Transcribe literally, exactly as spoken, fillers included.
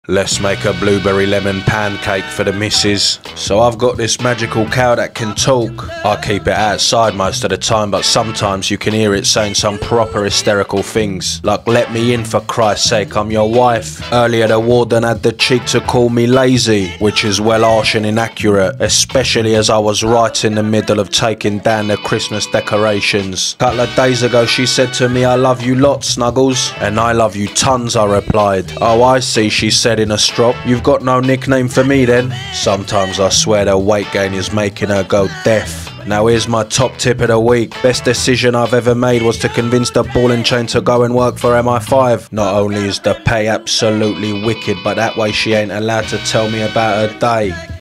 Let's make a blueberry lemon pancake for the missus. So I've got this magical cow that can talk. I keep it outside most of the time, but sometimes you can hear it saying some proper hysterical things. Like, let me in for Christ's sake, I'm your wife. Earlier the warden had the cheek to call me lazy, which is well harsh and inaccurate, especially as I was right in the middle of taking down the Christmas decorations. A couple of days ago she said to me, I love you lots, Snuggles. And I love you tons, I replied. Oh, I see, she said in a strop. You've got no nickname for me then? Sometimes I swear the weight gain is making her go deaf. Now here's my top tip of the week. Best decision I've ever made was to convince the ball and chain to go and work for M I five. Not only is the pay absolutely wicked, but that way she ain't allowed to tell me about her day.